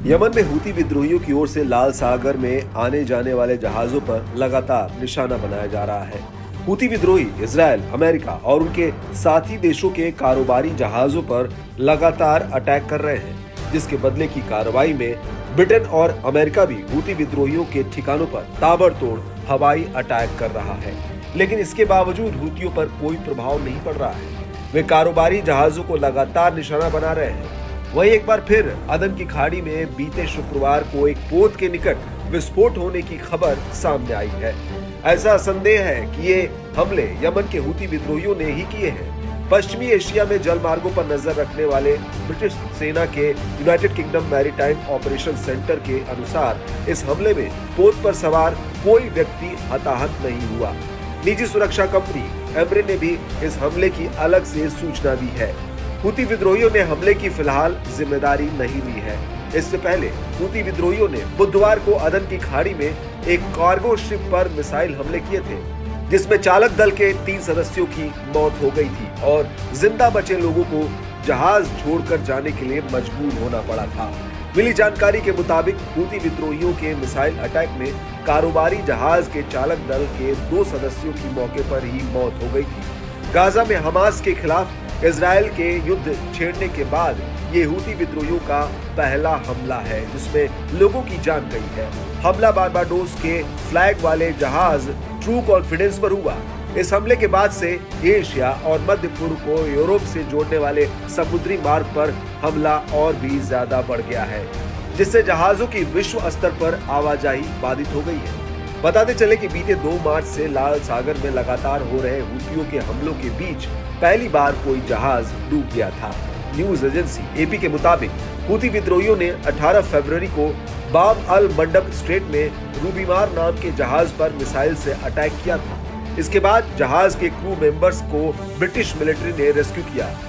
Yemen में Houthi विद्रोहियों की ओर से लाल सागर में आने जाने वाले जहाजों पर लगातार निशाना बनाया जा रहा है। हूती विद्रोही इजराइल, अमेरिका और उनके साथी देशों के कारोबारी जहाजों पर लगातार अटैक कर रहे हैं, जिसके बदले की कार्रवाई में ब्रिटेन और अमेरिका भी हूती विद्रोहियों के ठिकानों पर ताबड़तोड़ हवाई अटैक कर रहा है। लेकिन इसके बावजूद हूतियों पर कोई प्रभाव नहीं पड़ रहा है। वे कारोबारी जहाजों को लगातार निशाना बना रहे हैं। वहीं एक बार फिर अदन की खाड़ी में बीते शुक्रवार को एक पोत के निकट विस्फोट होने की खबर सामने आई है। ऐसा संदेह है कि ये हमले यमन के हूती विद्रोहियों ने ही किए हैं। पश्चिमी एशिया में जल मार्गों पर नजर रखने वाले ब्रिटिश सेना के United Kingdom Maritime Operation Centre के अनुसार इस हमले में पोत पर सवार कोई व्यक्ति हताहत नहीं हुआ। निजी सुरक्षा कंपनी एमरे ने भी इस हमले की अलग से सूचना दी है। हूती विद्रोहियों ने हमले की फिलहाल जिम्मेदारी नहीं ली है। इससे पहले हूती विद्रोहियों ने बुधवार को अदन की खाड़ी में एक कार्गो शिप पर मिसाइल हमले किए थे, जिसमें चालक दल के 3 सदस्यों की मौत हो गई थी और जिंदा बचे लोगों को जहाज छोड़कर जाने के लिए मजबूर होना पड़ा था। मिली जानकारी के मुताबिक हूती विद्रोहियों के मिसाइल अटैक में कारोबारी जहाज के चालक दल के 2 सदस्यों की मौके पर ही मौत हो गई थी। गाजा में हमास के खिलाफ इजराइल के युद्ध छेड़ने के बाद ये हूती विद्रोहियों का पहला हमला है, जिसमें लोगों की जान गई है। हमला बारबाडोस के फ्लैग वाले जहाज ट्रू कॉन्फिडेंस पर हुआ। इस हमले के बाद से एशिया और मध्य पूर्व को यूरोप से जोड़ने वाले समुद्री मार्ग पर हमला और भी ज्यादा बढ़ गया है, जिससे जहाजों की विश्व स्तर पर आवाजाही बाधित हो गई है। बताते चले कि बीते 2 मार्च से लाल सागर में लगातार हो रहे हूतियों के हमलों के बीच पहली बार कोई जहाज डूब गया था। न्यूज एजेंसी एपी के मुताबिक हूती विद्रोहियों ने 18 फरवरी को बाब अल मंडब स्ट्रेट में रूबीमार नाम के जहाज पर मिसाइल से अटैक किया था। इसके बाद जहाज के क्रू मेंबर्स को ब्रिटिश मिलिट्री ने रेस्क्यू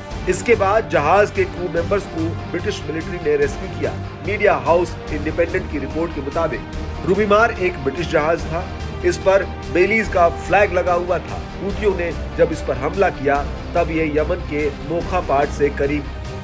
किया। मीडिया हाउस इंडिपेंडेंट की रिपोर्ट के मुताबिक रूबीमार एक ब्रिटिश जहाज था। इस पर बेलीज का फ्लैग लगा हुआ था। हूतियों ने जब इस पर हमला किया तब ये यमन के मोखा पाट से करीब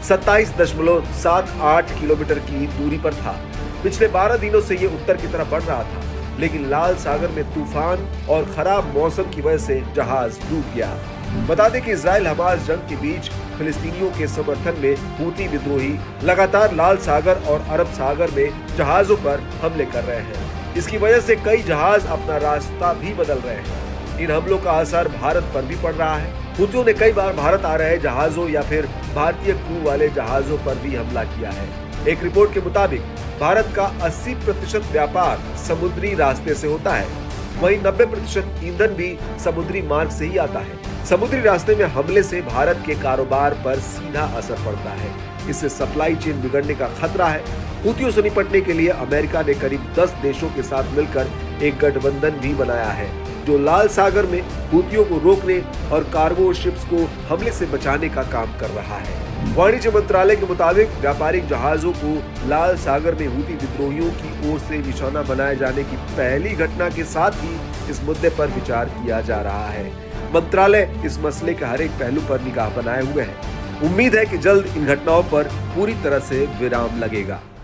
27.78 किलोमीटर की दूरी पर था। पिछले 12 दिनों से ये उत्तर की तरफ बढ़ रहा था, लेकिन लाल सागर में तूफान और खराब मौसम की वजह से जहाज डूब गया। बता दें कि इजराइल हमास जंग के बीच फिलिस्तीनियों के समर्थन में हूती विद्रोही लगातार लाल सागर और अरब सागर में जहाजों पर हमले कर रहे हैं। इसकी वजह से कई जहाज अपना रास्ता भी बदल रहे हैं। इन हमलों का असर भारत पर भी पड़ रहा है। हूतियों ने कई बार भारत आ रहे जहाजों या फिर भारतीय क्रू वाले जहाजों पर भी हमला किया है। एक रिपोर्ट के मुताबिक भारत का 80% व्यापार समुद्री रास्ते से होता है, वहीं 90% ईंधन भी समुद्री मार्ग से ही आता है। समुद्री रास्ते में हमले से भारत के कारोबार पर सीधा असर पड़ता है। इससे सप्लाई चेन बिगड़ने का खतरा है। हूतियों से निपटने के लिए अमेरिका ने करीब 10 देशों के साथ मिलकर एक गठबंधन भी बनाया है, जो लाल सागर में हूतियों को रोकने और कार्गो शिप्स को हमले से बचाने का काम कर रहा है। वाणिज्य मंत्रालय के मुताबिक व्यापारिक जहाजों को लाल सागर में हूती विद्रोहियों की ओर से निशाना बनाए जाने की पहली घटना के साथ ही इस मुद्दे पर विचार किया जा रहा है। मंत्रालय इस मसले के हर एक पहलू पर निगाह बनाए हुए है। उम्मीद है कि जल्द इन घटनाओं पर पूरी तरह से विराम लगेगा।